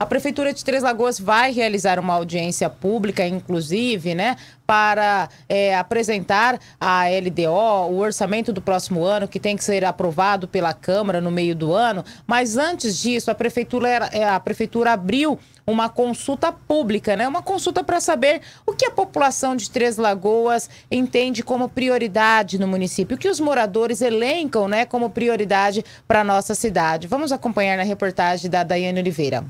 A Prefeitura de Três Lagoas vai realizar uma audiência pública, inclusive, né, para apresentar a LDO, o orçamento do próximo ano, que tem que ser aprovado pela Câmara no meio do ano. Mas antes disso, a Prefeitura abriu uma consulta pública, né? Uma consulta para saber o que a população de Três Lagoas entende como prioridade no município, o que os moradores elencam, né, como prioridade para a nossa cidade. Vamos acompanhar na reportagem da Daiane Oliveira.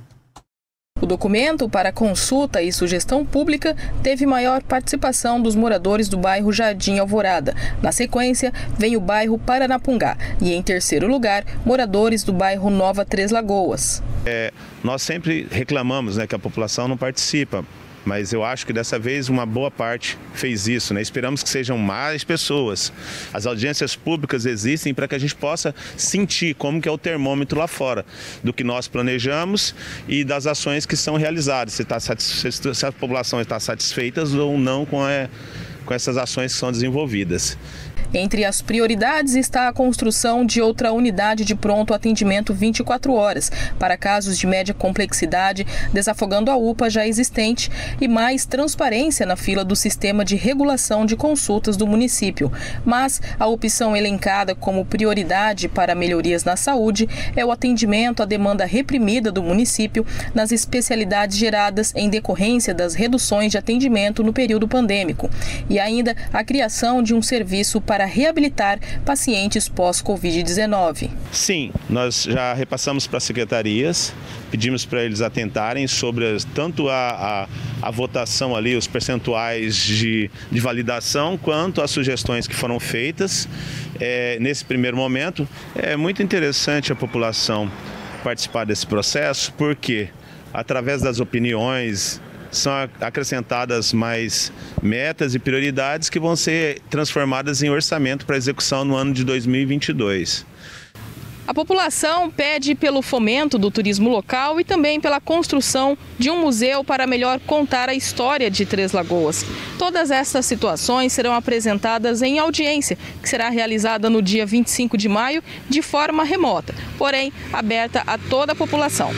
O documento para consulta e sugestão pública teve maior participação dos moradores do bairro Jardim Alvorada. Na sequência, vem o bairro Paranapungá e, em terceiro lugar, moradores do bairro Nova Três Lagoas. Nós sempre reclamamos, né, que a população não participa, mas eu acho que dessa vez uma boa parte fez isso, né? Esperamos que sejam mais pessoas. As audiências públicas existem para que a gente possa sentir como que é o termômetro lá fora, do que nós planejamos e das ações que são realizadas, se a população está satisfeita ou não com essas ações que são desenvolvidas. Entre as prioridades está a construção de outra unidade de pronto atendimento 24 horas para casos de média complexidade, desafogando a UPA já existente, e mais transparência na fila do sistema de regulação de consultas do município. Mas a opção elencada como prioridade para melhorias na saúde é o atendimento à demanda reprimida do município nas especialidades geradas em decorrência das reduções de atendimento no período pandêmico, e ainda a criação de um serviço para reabilitar pacientes pós-Covid-19. Sim, nós já repassamos para as secretarias, pedimos para eles atentarem sobre tanto a votação ali, os percentuais de validação, quanto as sugestões que foram feitas. Nesse primeiro momento, é muito interessante a população participar desse processo, porque através das opiniões são acrescentadas mais metas e prioridades que vão ser transformadas em orçamento para execução no ano de 2022. A população pede pelo fomento do turismo local e também pela construção de um museu para melhor contar a história de Três Lagoas. Todas essas situações serão apresentadas em audiência, que será realizada no dia 25 de maio de forma remota, porém aberta a toda a população.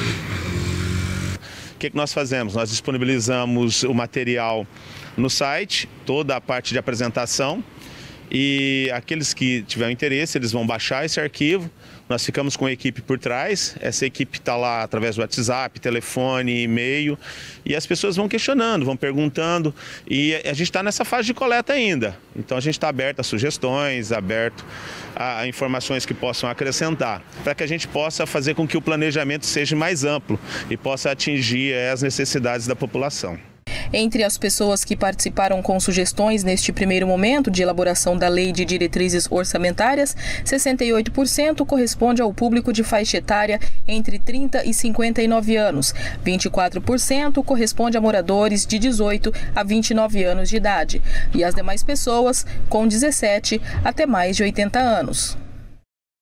O que nós fazemos? Nós disponibilizamos o material no site, toda a parte de apresentação, e aqueles que tiverem interesse, eles vão baixar esse arquivo. Nós ficamos com a equipe por trás, essa equipe está lá através do WhatsApp, telefone, e-mail, e as pessoas vão questionando, vão perguntando, e a gente está nessa fase de coleta ainda. Então a gente está aberto a sugestões, aberto a informações que possam acrescentar, para que a gente possa fazer com que o planejamento seja mais amplo e possa atingir as necessidades da população. Entre as pessoas que participaram com sugestões neste primeiro momento de elaboração da Lei de Diretrizes Orçamentárias, 68% corresponde ao público de faixa etária entre 30 e 59 anos, 24% corresponde a moradores de 18 a 29 anos de idade e as demais pessoas com 17 até mais de 80 anos.